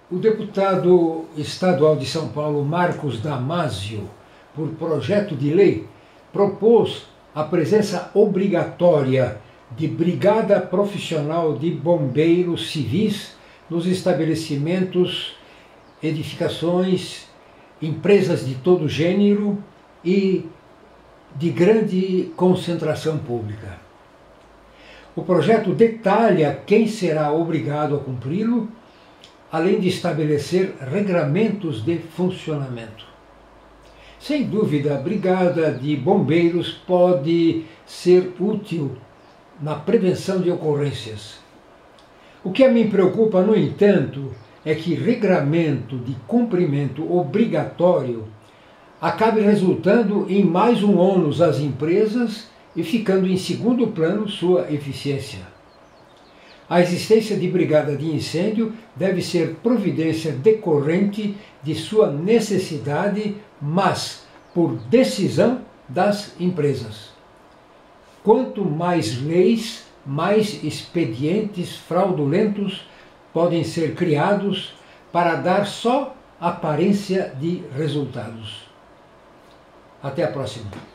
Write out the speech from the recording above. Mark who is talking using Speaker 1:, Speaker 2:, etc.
Speaker 1: O deputado estadual de São Paulo, Marcos Damasio, por projeto de lei, propôs a presença obrigatória de brigada profissional de bombeiros civis nos estabelecimentos, edificações, empresas de todo gênero e de grande concentração pública. O projeto detalha quem será obrigado a cumpri-lo, além de estabelecer regramentos de funcionamento. Sem dúvida, a brigada de bombeiros pode ser útil na prevenção de ocorrências. O que a mim preocupa, no entanto, é que regramento de cumprimento obrigatório acabe resultando em mais um ônus às empresas e ficando em segundo plano sua eficiência. A existência de brigada de incêndio deve ser providência decorrente de sua necessidade, mas por decisão das empresas. Quanto mais leis, mais expedientes fraudulentos podem ser criados para dar só aparência de resultados. Até a próxima.